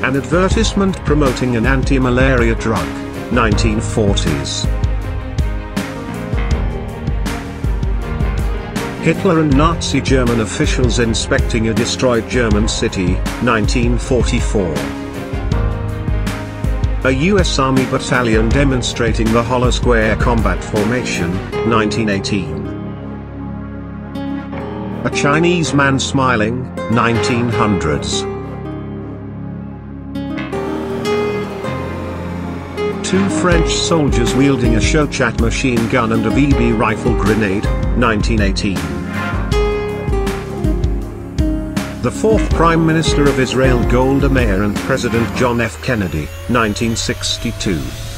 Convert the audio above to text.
An advertisement promoting an anti-malaria drug, 1940s. Hitler and Nazi German officials inspecting a destroyed German city, 1944. A US Army battalion demonstrating the hollow square combat formation, 1918. A Chinese man smiling, 1900s. Two French soldiers wielding a Shochat machine gun and a BB rifle grenade, 1918. The fourth Prime Minister of Israel Golda Meir and President John F. Kennedy, 1962.